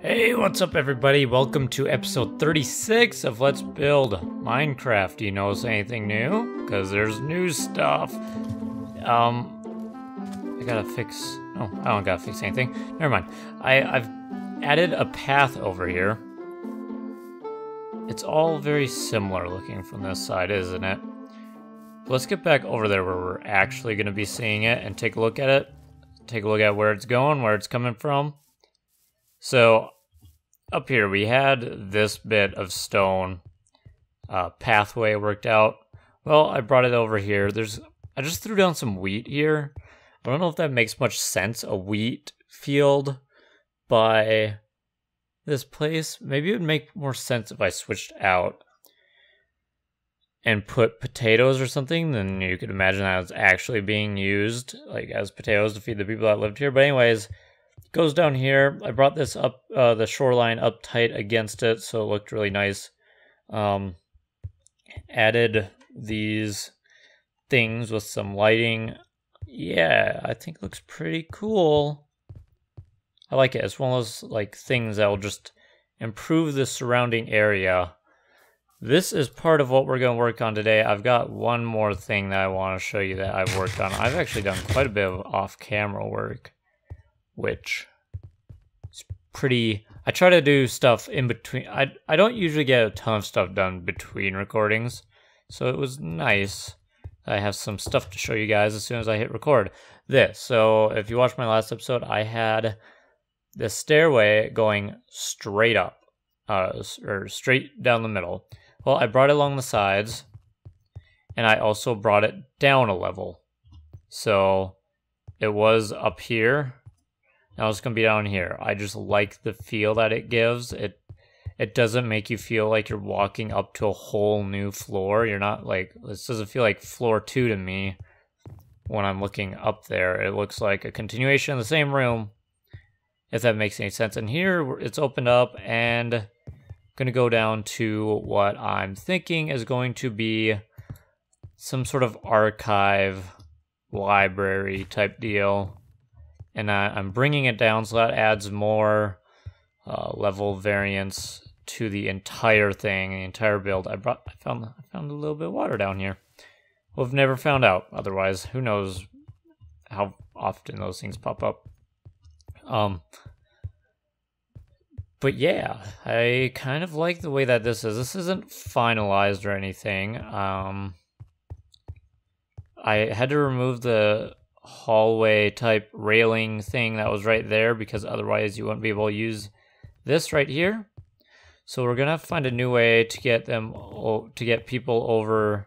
Hey, what's up everybody? Welcome to episode 36 of Let's Build Minecraft. Do you notice anything new? Because there's new stuff. I gotta fix... Oh, I don't gotta fix anything. Never mind. I've added a path over here. It's all very similar looking from this side, isn't it? Let's get back over there where we're actually gonna be seeing it and take a look at it. Take a look at where it's going, where it's coming from. So, up here we had this bit of stone pathway worked out. Well, I brought it over here. I just threw down some wheat here. I don't know if that makes much sense, a wheat field by this place. Maybe it would make more sense if I switched out and put potatoes or something. Then you could imagine that it's actually being used like as potatoes to feed the people that lived here. But anyways, goes down here. I brought this up, the shoreline up tight against it, so it looked really nice. Added these things with some lighting. Yeah, I think it looks pretty cool. I like it. It's one of those like things that will just improve the surrounding area. This is part of what we're going to work on today. I've got one more thing that I want to show you that I've worked on. I've actually done quite a bit of off-camera work, which is pretty... I try to do stuff in between. I don't usually get a ton of stuff done between recordings, so it was nice. I have some stuff to show you guys as soon as I hit record. So if you watched my last episode, I had the stairway going straight up, or straight down the middle. Well, I brought it along the sides, and I also brought it down a level. So it was up here. Now it's going to be down here. I just like the feel that it gives. It doesn't make you feel like you're walking up to a whole new floor. You're not like, this doesn't feel like floor 2 to me when I'm looking up there. It looks like a continuation of the same room, if that makes any sense. And here it's opened up and I'm going to go down to what I'm thinking is going to be some sort of archive library type deal. And I'm bringing it down so that adds more level variance to the entire thing, the entire build. I found a little bit of water down here. Well, I've never found out otherwise. Who knows how often those things pop up. But yeah, I kind of like the way that this is. This isn't finalized or anything. I had to remove the hallway type railing thing that was right there because otherwise you wouldn't be able to use this right here. So we're gonna have to find a new way to get people over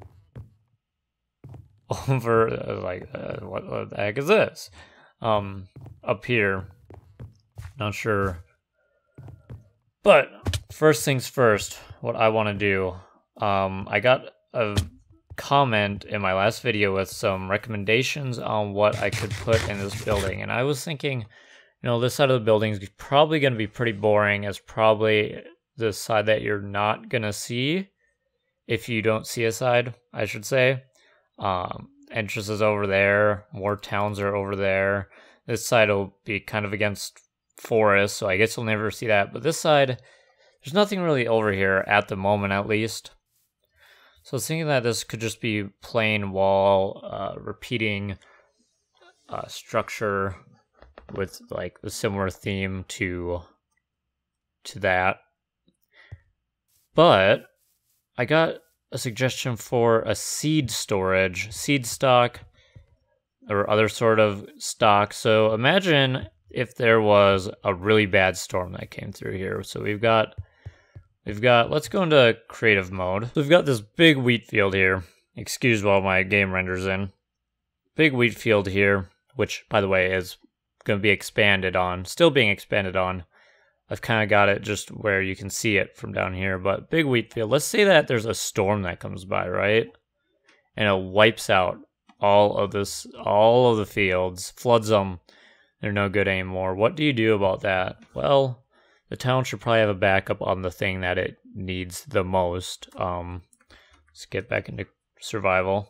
like what the heck is this up here. Not sure, but first things first, what I want to do, I got a comment in my last video with some recommendations on what I could put in this building, and I was thinking, this side of the building is probably going to be pretty boring. It's probably the side that you're not going to see if you don't see a side, I should say. Entrance is over there, more towns are over there. This side will be kind of against forest, so I guess you'll never see that, but this side, there's nothing really over here at the moment, at least. So I was thinking that this could just be plain wall, repeating structure with like the similar theme to that. But I got a suggestion for a seed storage, seed stock, or other sort of stock. So imagine if there was a really bad storm that came through here. So we've got, let's go into creative mode. So we've got this big wheat field here. Excuse while my game renders in. Big wheat field here, which, by the way, is going to be expanded on. Still being expanded on. I've kind of got it just where you can see it from down here. But big wheat field. Let's say that there's a storm that comes by, right? And it wipes out all of the fields. Floods them. They're no good anymore. What do you do about that? Well, the town should probably have a backup on the thing that it needs the most. Let's get back into survival.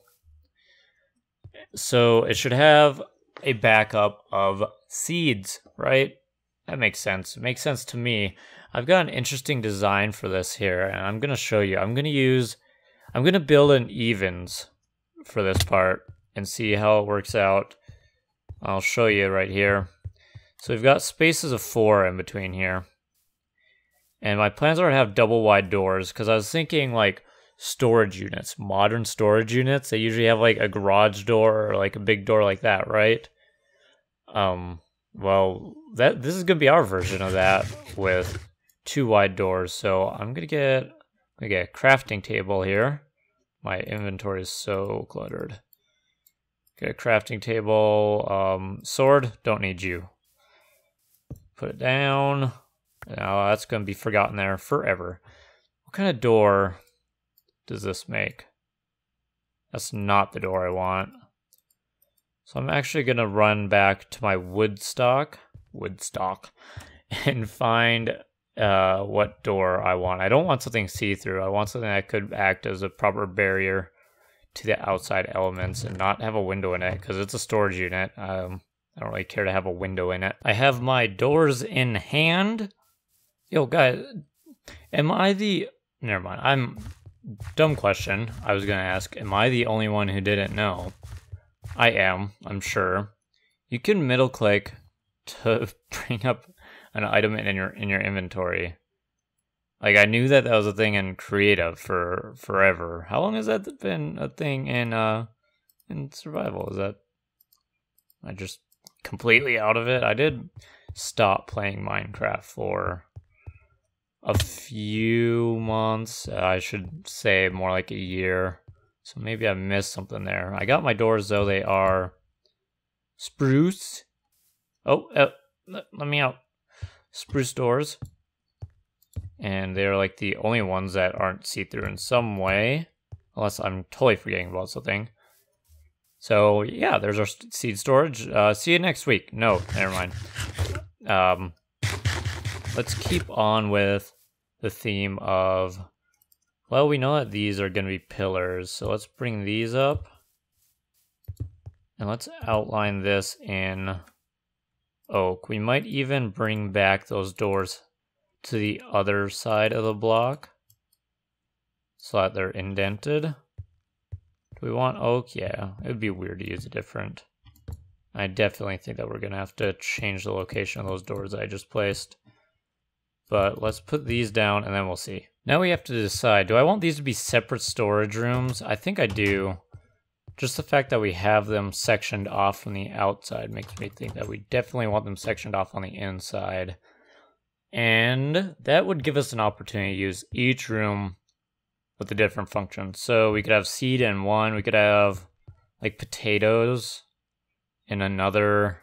So it should have a backup of seeds, right? That makes sense. It makes sense to me. I've got an interesting design for this here, and I'm going to show you. I'm going to build an evens for this part and see how it works out. I'll show you right here. So we've got spaces of 4 in between here. And my plans are to have double wide doors because I was thinking like storage units, modern storage units. They usually have like a garage door or like a big door like that, right? Well, this is gonna be our version of that with 2 wide doors. So I'm gonna get a crafting table here. My inventory is so cluttered. Get a crafting table. Sword, don't need you. Put it down. Now that's gonna be forgotten there forever. What kind of door does this make? That's not the door I want. So I'm actually going to run back to my woodstock, and find what door I want. I don't want something see-through. I want something that could act as a proper barrier to the outside elements and not have a window in it because it's a storage unit. I don't really care to have a window in it. I have my doors in hand. Yo, guys, am I the... Never mind. Dumb question I was going to ask. Am I the only one who didn't know? I am, I'm sure. You can middle click to bring up an item in your inventory. Like, I knew that was a thing in creative for forever. How long has that been a thing in survival? Is that... I just completely out of it? I did stop playing Minecraft for a few months. I should say more like a year. So maybe I missed something there. I got my doors, though. They are spruce. Oh, let me out. Spruce doors. And they're like the only ones that aren't see-through in some way. Unless I'm totally forgetting about something. So, yeah, there's our seed storage. See you next week. No, never mind. Let's keep on with the theme of... Well, we know that these are going to be pillars, so let's bring these up. And let's outline this in oak. We might even bring back those doors to the other side of the block so that they're indented. Do we want oak? Yeah, it would be weird to use a different. I definitely think that we're going to have to change the location of those doors I just placed. But let's put these down and then we'll see. Now we have to decide, do I want these to be separate storage rooms? I think I do. Just the fact that we have them sectioned off from the outside makes me think that we definitely want them sectioned off on the inside. And that would give us an opportunity to use each room with a different function. So we could have seed in one, we could have like potatoes in another.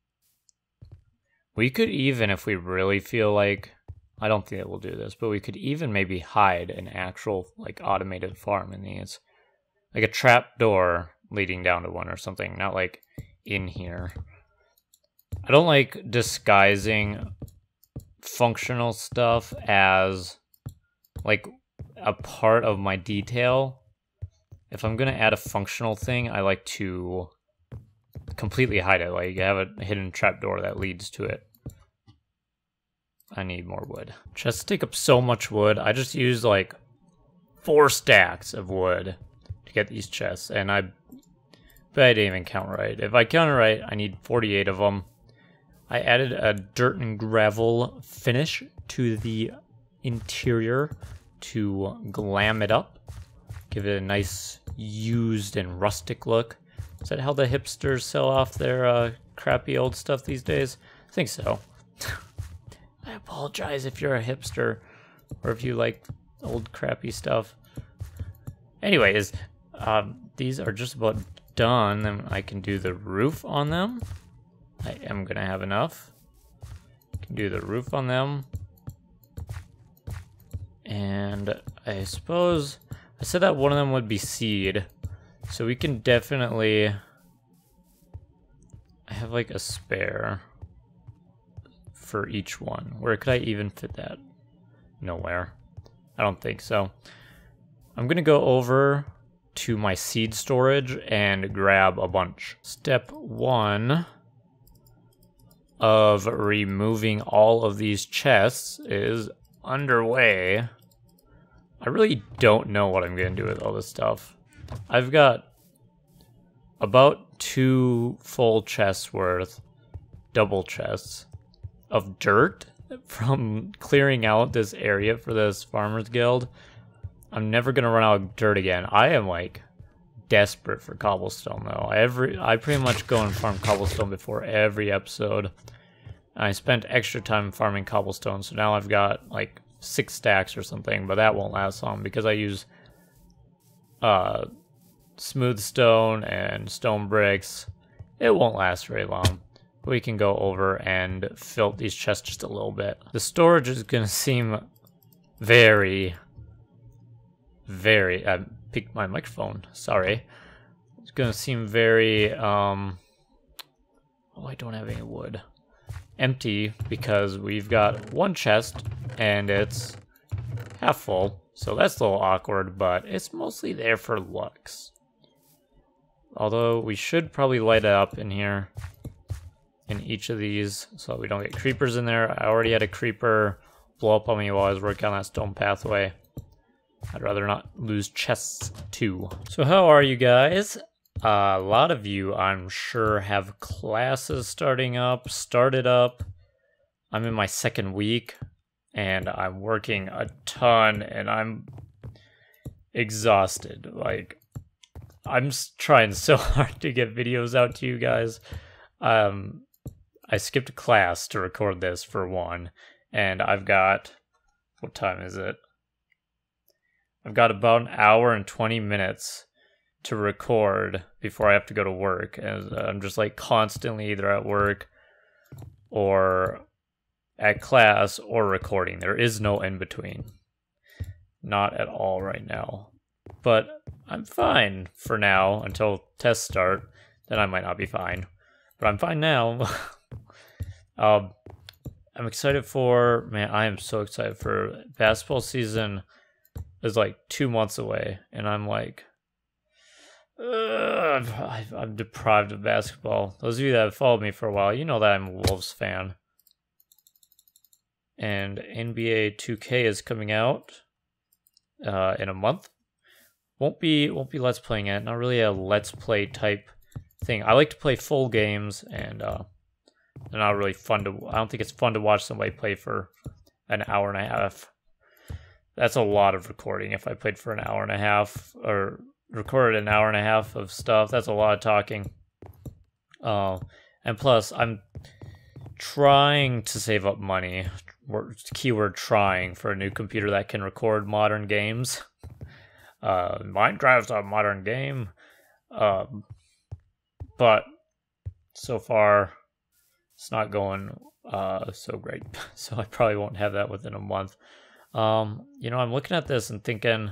We could even, if we really feel like, I don't think that we'll do this, but we could even maybe hide an actual like automated farm in these. Like a trap door leading down to one or something, not like in here. I don't like disguising functional stuff as like a part of my detail. If I'm going to add a functional thing, I like to completely hide it. Like have a hidden trap door that leads to it. I need more wood. Chests take up so much wood. I just used like 4 stacks of wood to get these chests, and I didn't even count right. If I count it right, I need 48 of them. I added a dirt and gravel finish to the interior to glam it up, give it a nice used and rustic look. Is that how the hipsters sell off their crappy old stuff these days? I think so. I apologize if you're a hipster or if you like old crappy stuff. Anyways, these are just about done, and I can do the roof on them. I am gonna have enough. Can do the roof on them. And I suppose I said that one of them would be seed. So we can definitely... I have like a spare for each one. Where could I even fit that? Nowhere. I don't think so. I'm gonna go over to my seed storage and grab a bunch. Step 1. of removing all of these chests is underway. I really don't know what I'm going to do with all this stuff. I've got about 2 full chests worth, double chests, of dirt from clearing out this area for this Farmers Guild. I'm never going to run out of dirt again. I am like desperate for cobblestone though. I pretty much go and farm cobblestone before every episode. I spent extra time farming cobblestone, so now I've got like 6 stacks or something, but that won't last long because I use smooth stone and stone bricks. It won't last very long. We can go over and fill these chests just a little bit. The storage is gonna seem very I picked my microphone, sorry. It's gonna seem very oh, I don't have any wood. Empty because we've got 1 chest and it's half full, so that's a little awkward, but it's mostly there for looks. Although we should probably light it up in here in each of these so we don't get creepers in there. I already had a creeper blow up on me while I was working on that stone pathway. I'd rather not lose chests too. So how are you guys? A lot of you, I'm sure, have classes started up. I'm in my 2nd week, and I'm working a ton, and I'm exhausted. Like, I'm trying so hard to get videos out to you guys. I skipped a class to record this for one, and I've got, what time is it? I've got about 1 hour and 20 minutes to record before I have to go to work, and I'm just like constantly either at work or at class or recording. There is no in between. Not at all right now. But I'm fine for now until tests start. Then I might not be fine. But I'm fine now. I'm excited for, man, I am so excited for basketball season is like 2 months away, and I'm like, I'm deprived of basketball. Those of you that have followed me for a while, you know that I'm a Wolves fan. And NBA 2K is coming out in a month. Won't be Let's Playing it. Not really a Let's Play type thing. I like to play full games, and they're not really fun to. I don't think it's fun to watch somebody play for an hour and a half. That's a lot of recording. If I played for an hour and a half or recorded an hour and a half of stuff, that's a lot of talking. And plus, I'm trying to save up money. Keyword trying for a new computer that can record modern games. Minecraft's a modern game. But so far, it's not going so great. So I probably won't have that within a month. You know, I'm looking at this and thinking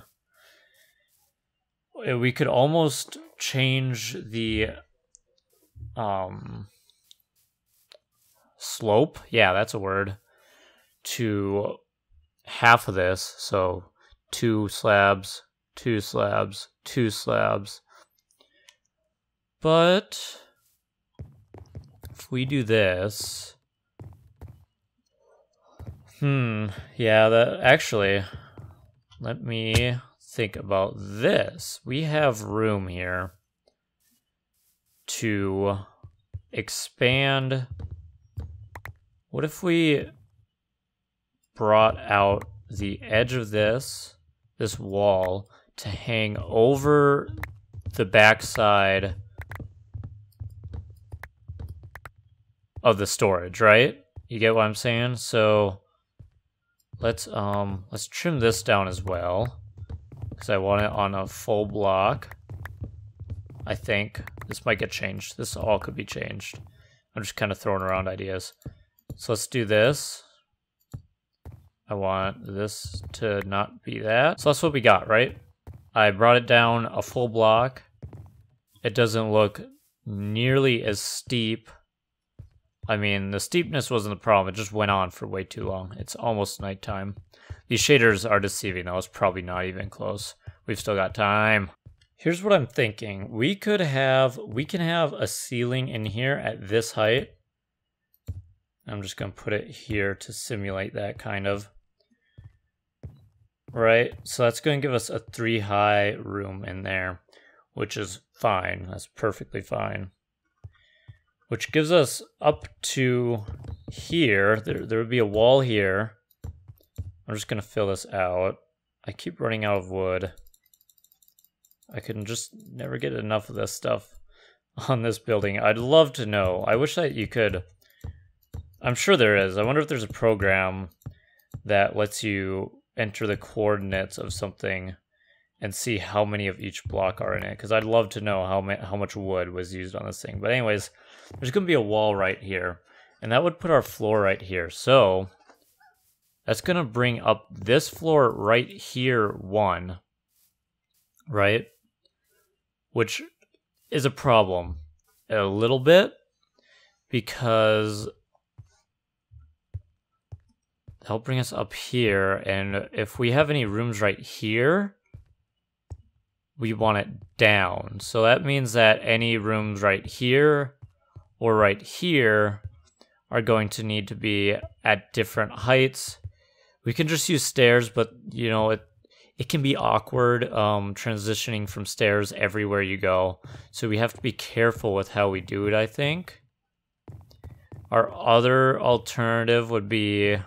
we could almost change the slope. Yeah, that's a word. To half of this. So 2 slabs, 2 slabs, 2 slabs. But if we do this, yeah, that actually, let me think about this. We have room here to expand. What if we brought out the edge of this wall to hang over the backside of the storage, right? You get what I'm saying? So let's trim this down as well, because I want it on a full block. I think this might get changed. This all could be changed. I'm just kind of throwing around ideas. So let's do this. I want this to not be that. So that's what we got, right? I brought it down a full block. It doesn't look nearly as steep. I mean, the steepness wasn't the problem. It just went on for way too long. It's almost nighttime. These shaders are deceiving, though. It's probably not even close. We've still got time. Here's what I'm thinking. We can have a ceiling in here at this height. I'm just going to put it here to simulate that kind of. Right, so that's going to give us a 3 high room in there, which is fine. That's perfectly fine. Which gives us up to here. There would be a wall here. I'm just going to fill this out. I keep running out of wood. I can just never get enough of this stuff on this building. I'd love to know. I wish that you could... I'm sure there is. I wonder if there's a program that lets you enter the coordinates of something and see how many of each block are in it, because I'd love to know how much wood was used on this thing. But anyways, there's going to be a wall right here, and that would put our floor right here. So that's going to bring up this floor right here 1, right? Which is a problem a little bit, because that'll bring us up here, and if we have any rooms right here, we want it down. So that means that any rooms right here or right here are going to need to be at different heights. We can just use stairs, but you know, it can be awkward transitioning from stairs everywhere you go. So we have to be careful with how we do it, I think. Our other alternative would be...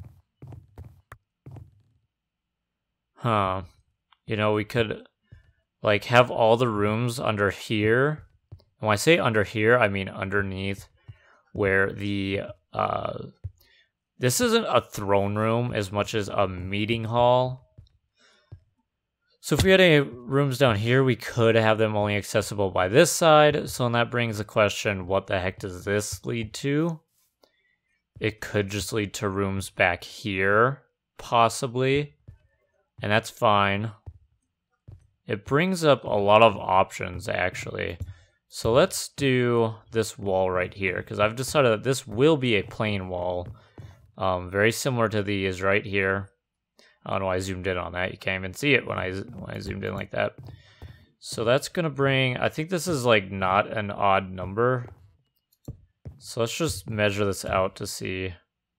You know, we could, like, have all the rooms under here. And when I say under here, I mean underneath, where the, this isn't a throne room as much as a meeting hall. So if we had any rooms down here, we could have them only accessible by this side. So then that brings the question, what the heck does this lead to? It could just lead to rooms back here, possibly. And that's fine. It brings up a lot of options, actually. So let's do this wall right here, because I've decided that this will be a plain wall. Very similar to these right here. I don't know why I zoomed in on that. You can't even see it when I zoomed in like that. So that's going to bring... I think this is like not an odd number. So let's just measure this out to see.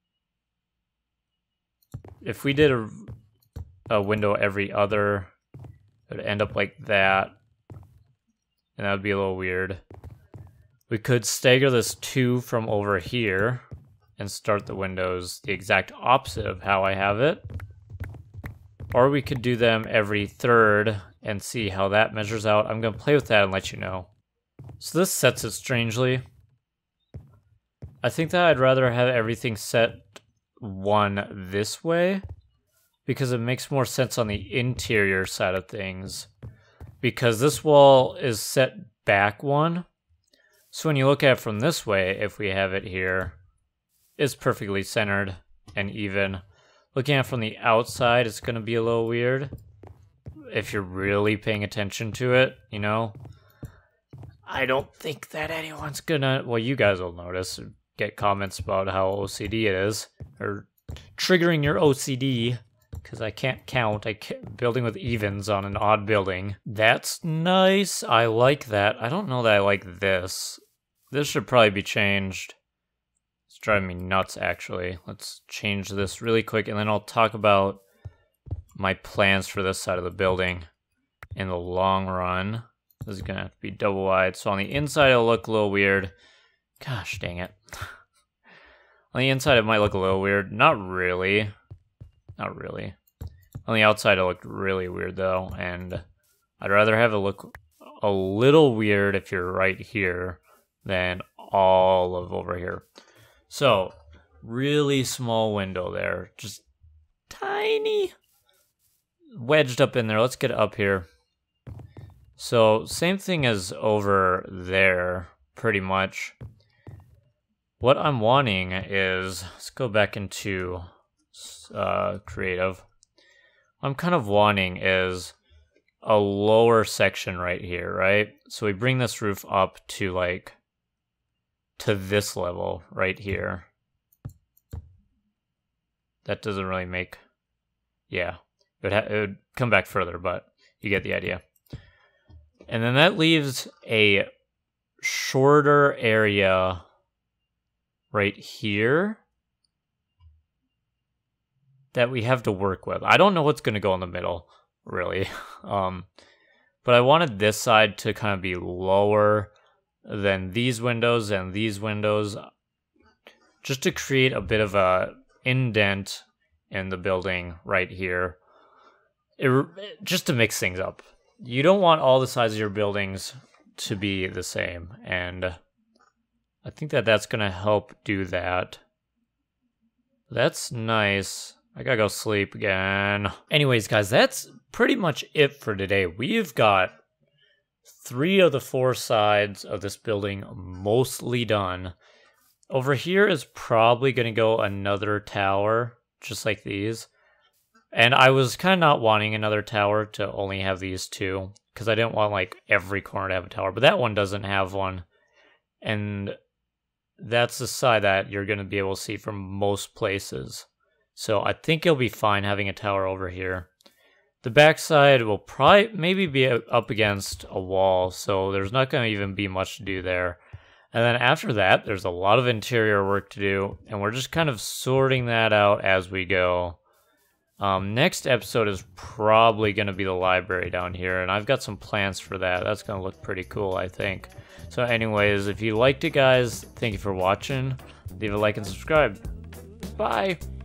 If we did a window every other, it would end up like that, and that would be a little weird. We could stagger this 2 from over here and start the windows the exact opposite of how I have it, or we could do them every third and see how that measures out. I'm going to play with that and let you know. So this sets it strangely. I think that I'd rather have everything set 1 this way, because it makes more sense on the interior side of things. Because this wall is set back 1. So when you look at it from this way, if we have it here, it's perfectly centered and even. Looking at it from the outside, it's going to be a little weird. If you're really paying attention to it, you know. I don't think that anyone's gonna... Well, you guys will notice. Get comments about how OCD it is. Or triggering your OCD. Because I can't count. Building with evens on an odd building. That's nice. I like that. I don't know that I like this. This should probably be changed. It's driving me nuts, actually. Let's change this really quick, and then I'll talk about my plans for this side of the building in the long run. This is going to have to be double wide. So on the inside, it'll look a little weird. Gosh, dang it. On the inside, it might look a little weird. Not really. Not really. On the outside, it looked really weird, though, and I'd rather have it look a little weird if you're right here than all of over here. So, really small window there. Just tiny. Wedged up in there. Let's get it up here. So, same thing as over there, pretty much. What I'm wanting is, let's go back into creative. What I'm kind of wanting is a lower section right here, right? So we bring this roof up to like, to this level right here. That doesn't really make, yeah, it would come back further, but you get the idea. And then that leaves a shorter area right here. that we have to work with. I don't know what's going to go in the middle, really. But I wanted this side to kind of be lower than these windows and these windows, just to create a bit of a indent in the building right here, just to mix things up. You don't want all the sides of your buildings to be the same, and I think that that's going to help do that. That's nice. I gotta go sleep again. Anyways, guys, that's pretty much it for today. We've got 3 of the 4 sides of this building mostly done. Over here is probably going to go another tower, just like these. And I was kind of not wanting another tower to only have these 2, because I didn't want like every corner to have a tower, but that one doesn't have one. And that's the side that you're going to be able to see from most places. So I think it'll be fine having a tower over here. The backside will probably maybe be up against a wall, so there's not going to even be much to do there. And then after that, there's a lot of interior work to do, and we're just kind of sorting that out as we go. Next episode is probably going to be the library down here, and I've got some plans for that. That's going to look pretty cool, I think. So anyways, if you liked it, guys, thank you for watching. Leave a like and subscribe. Bye!